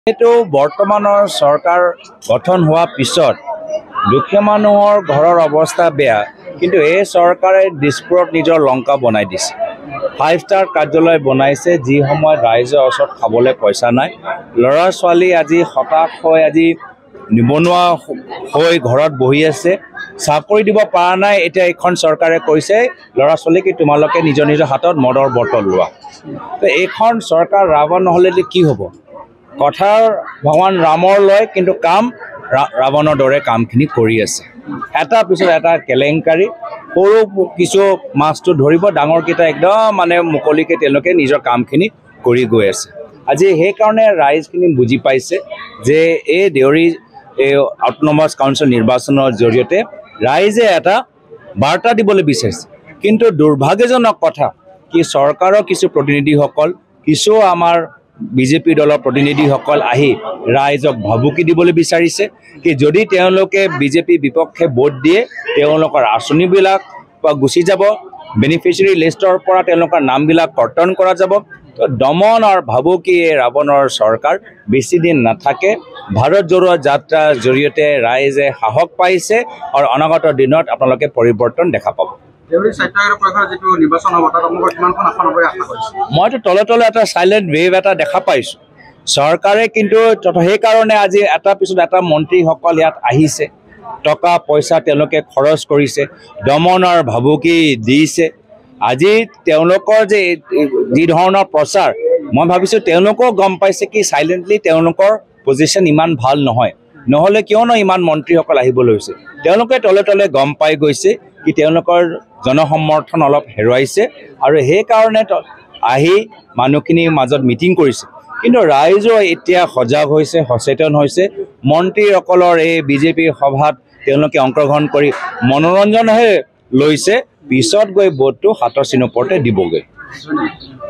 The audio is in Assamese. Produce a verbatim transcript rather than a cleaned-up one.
এইটো বৰ্তমানৰ চৰকাৰ গঠন হোৱা পিছত দুখীয়া মানুহৰ ঘৰৰ অৱস্থা বেয়া, কিন্তু এই চৰকাৰে দিছপুৰত নিজৰ লংকা বনাই দিছে। ফাইভ ষ্টাৰ কাৰ্যালয় বনাইছে, যি সময়ত ৰাইজৰ ওচৰত খাবলৈ পইচা নাই। ল'ৰা ছোৱালী আজি হতাশ হৈ আজি নিবনুৱা হৈ ঘৰত বহি আছে, চাকৰি দিব পৰা নাই। এতিয়া এইখন চৰকাৰে কৈছে ল'ৰা ছোৱালীক তোমালোকে নিজৰ নিজৰ হাতত মদৰ বটল লোৱা। তো এইখন চৰকাৰ ৰাৱণ নহ'লে কি হ'ব? কথাৰ ভগৱান ৰামৰ লয়, কিন্তু কাম ৰাৱণৰ দৰে কামখিনি কৰি আছে। এটা পিছত এটা কেলেংকাৰী, সৰু কিছু মাছটো ধৰিব, ডাঙৰকেইটা একদম মানে মুকলিকৈ তেওঁলোকে নিজৰ কামখিনি কৰি গৈ আছে। আজি সেইকাৰণে ৰাইজখিনি বুজি পাইছে যে এই দেউৰী এই অট'নমাছ কাউন্সিল নিৰ্বাচনৰ জৰিয়তে ৰাইজে এটা বাৰ্তা দিবলৈ বিচাৰিছে। কিন্তু দুৰ্ভাগ্যজনক কথা কি চৰকাৰৰ কিছু প্ৰতিনিধিসকল, কিছু আমাৰ বিজেপি দলৰ প্ৰতিনিধিসকল আহি ৰাইজক ভাবুকি দিবলৈ বিচাৰিছে কি যদি তেওঁলোকে বিজেপি বিপক্ষে ভোট দিয়ে তেওঁলোকৰ আঁচনিবিলাক গুচি যাব, বেনিফিচিয়াৰী লিষ্টৰ পৰা তেওঁলোকৰ নামবিলাক কৰ্তন কৰা যাব। তো দমন আৰু ভাবুকি ৰাৱণৰ চৰকাৰ বেছি দিন নাথাকে। ভাৰত জোড়ো যাত্ৰাৰ জৰিয়তে ৰাইজে সাহস পাইছে আৰু অনাগত দিনত আপোনালোকে পৰিৱৰ্তন দেখা পাব। মইতো তলে তলে এটা চাইলেণ্ট ৱেভ এটা দেখা পাইছোঁ চৰকাৰে, কিন্তু সেইকাৰণে আজি এটা পিছত এটা মন্ত্ৰীসকল ইয়াত আহিছে, টকা পইচা তেওঁলোকে খৰচ কৰিছে, দমনৰ ভাবুকি দিছে। আজি তেওঁলোকৰ যে যি ধৰণৰ প্ৰচাৰ, মই ভাবিছোঁ তেওঁলোকেও গম পাইছে কি চাইলেণ্টলি তেওঁলোকৰ পজিশ্যন ইমান ভাল নহয়, নহ'লে কিয়নো ইমান মন্ত্ৰীসকল আহিবলৈ হৈছে। তেওঁলোকে তলে তলে গম পাই গৈছে কি তেওঁলোকৰ জনসমৰ্থন অলপ হেৰুৱাইছে আৰু সেইকাৰণে আহি মানুহখিনিৰ মাজত মিটিং কৰিছে। কিন্তু ৰাইজো এতিয়া সজাগ হৈছে, সচেতন হৈছে। মন্ত্ৰীসকলৰ এই বিজেপিৰ সভাত তেওঁলোকে অংশগ্ৰহণ কৰি মনোৰঞ্জনহে লৈছে, পিছত গৈ ভোটটো হাতৰ চিন ওপৰতে দিবগৈ।